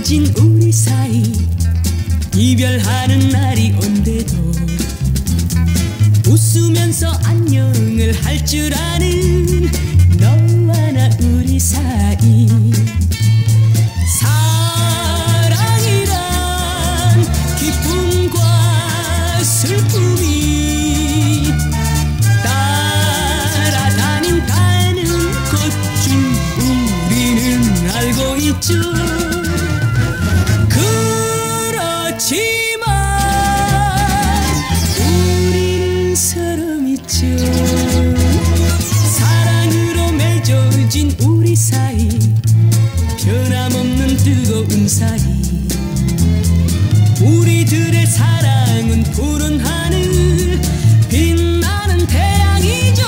맺어진 우리 사이 이별하는 날이 온대도 웃으면서 안녕을 할 줄 아는 너와 나 우리 사이 사랑이란 기쁨과 슬픔이 따라다닌다는 것쯤 우리는 알고 있죠. 그렇지만 우리는 서로 믿죠. 사랑으로 맺어진 우리 사이 변함없는 뜨거운 사이 우리들의 사랑은 푸른 하늘 빛나는 태양이죠.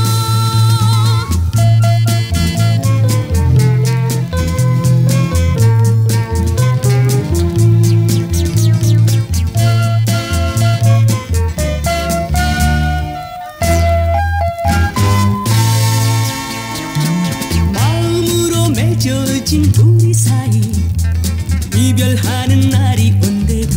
마음으로 맺어진 우리 사이 이별하는 날이 온대도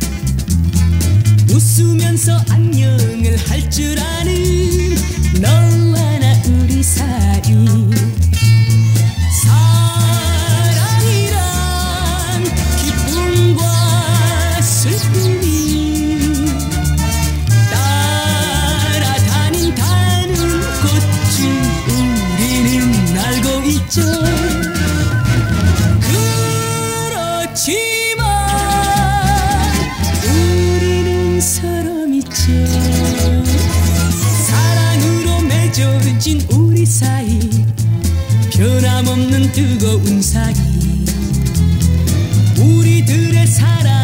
웃으면서 안녕을 할 줄 아는 너와 나 우리 사이 사랑이란 기쁨과 슬픔이 따라다닌다는 것쯤 우리는 알고 있죠. 그렇지만 우리는 서로 믿죠. 사랑으로 맺어진 우리 사이 변함없는 뜨거운 사이 우리들의 사랑